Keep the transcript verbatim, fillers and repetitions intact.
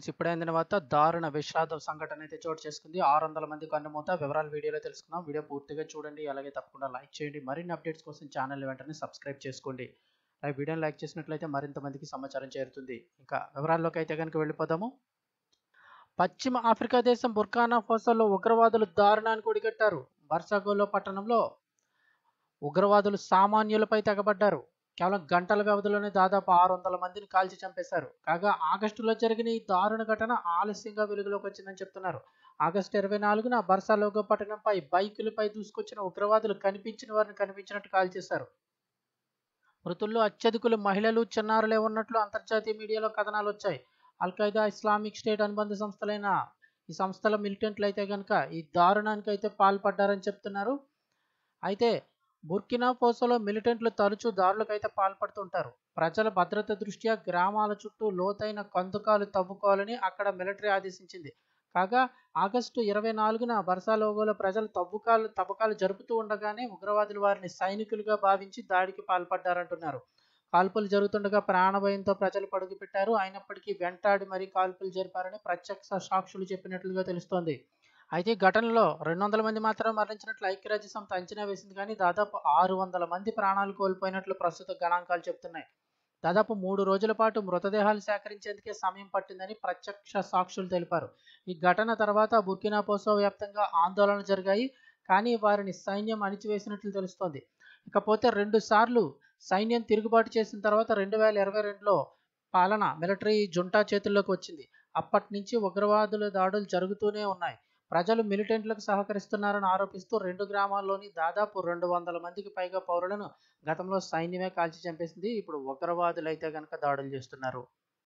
Friends ఇప్పుడే అందిన వార్త దారుణ విషాద సంఘటన అయితే చోటు చేసుకుంది. ఆరు వందల మంది కన్నుమూత. వివరాలు వీడియోలో తెలుసుకుందాం. వీడియో పూర్తిగా చూడండి. అలాగే తప్పకుండా లైక్ చేయండి. మరిన్ని అప్డేట్స్ కోసం ఛానల్ వెంటనే సబ్స్క్రైబ్ చేసుకోండి. అలాగే వీడియోని లైక్ చేసినట్లయితే మరింత మందికి సమాచారం చేరుతుంది. ఇంకా వివరాల్లోకి అయితే కనుక వెళ్ళిపోదాము. పశ్చిమ ఆఫ్రికా దేశం బుర్కినా ఫాసోలో ఉగ్రవాదులు దారుణానికి ఒడిగట్టారు. బర్సాగోలో పట్టణంలో ఉగ్రవాదులు సామాన్యులపై తెగబడ్డారు. కేవలం గంటల వ్యవధిలోనే దాదాపు ఆరు వందల మందిని కాల్చి చంపేశారు. కాగా ఆగస్టులో జరిగిన ఈ దారుణ ఘటన ఆలస్యంగా వెలుగులోకి వచ్చిందని చెప్తున్నారు. ఆగస్టు ఇరవై నాలుగున బర్సాలోగో పట్టణంపై బైకులపై దూసుకొచ్చిన ఉగ్రవాదులు కనిపించిన వారిని కనిపించినట్టు కాల్చేశారు. మృతుల్లో అత్యధికులు మహిళలు, చిన్నారులే ఉన్నట్లు అంతర్జాతీయ మీడియాలో కథనాలు వచ్చాయి. అల్ఖైదా, ఇస్లామిక్ స్టేట్ అనుబంధ సంస్థలైన ఈ సంస్థల మిలిటెంట్లు అయితే కనుక ఈ దారుణానికి అయితే పాల్పడ్డారని చెప్తున్నారు. అయితే బుర్కినా ఫాసోలో మిలిటెంట్లు తరచూ దాడులకైతే పాల్పడుతుంటారు. ప్రజల భద్రత దృష్ట్యా గ్రామాల చుట్టూ లోతైన కందుకాలు తవ్వుకోవాలని అక్కడ మిలిటరీ ఆదేశించింది. కాగా ఆగస్టు ఇరవై నాలుగున బర్సాలోగోలో ప్రజలు తవ్వుకాలు తవ్వకాలు జరుపుతూ ఉండగానే ఉగ్రవాదులు వారిని సైనికులుగా భావించి దాడికి పాల్పడ్డారంటున్నారు. కాల్పులు జరుగుతుండగా ప్రాణభయంతో ప్రజలు పడుగుపెట్టారు. అయినప్పటికీ వెంటాడి మరీ కాల్పులు జరిపారని ప్రత్యక్ష సాక్షులు చెప్పినట్లుగా తెలుస్తోంది. అయితే ఈ ఘటనలో రెండు వందల మంది మాత్రమే మరణించినట్లు ఐక్యరాజ్య సమితి అంచనా వేసింది. కానీ దాదాపు ఆరు వందల మంది ప్రాణాలు కోల్పోయినట్లు ప్రస్తుత గణాంకాలు చెబుతున్నాయి. దాదాపు మూడు రోజుల పాటు మృతదేహాలు సేకరించేందుకే సమయం పట్టిందని ప్రత్యక్ష సాక్షులు తెలిపారు. ఈ ఘటన తర్వాత బుర్కినా ఫాసో వ్యాప్తంగా ఆందోళనలు జరిగాయి. కానీ వారిని సైన్యం అణిచివేసినట్లు తెలుస్తోంది. ఇకపోతే రెండు సార్లు సైన్యం తిరుగుబాటు చేసిన తర్వాత రెండు వేల ఇరవై రెండులో పాలన మిలిటరీ జుంటా చేతుల్లోకి వచ్చింది. అప్పటి నుంచి ఉగ్రవాదుల దాడులు జరుగుతూనే ఉన్నాయి. ప్రజలు మిలిటెంట్లకు సహకరిస్తున్నారని ఆరోపిస్తూ రెండు గ్రామాల్లోని దాదాపు రెండు వందల మందికి పైగా పౌరులను గతంలో సైన్యమే కాల్చి చంపేసింది. ఇప్పుడు ఉగ్రవాదులు అయితే కనుక దాడులు చేస్తున్నారు.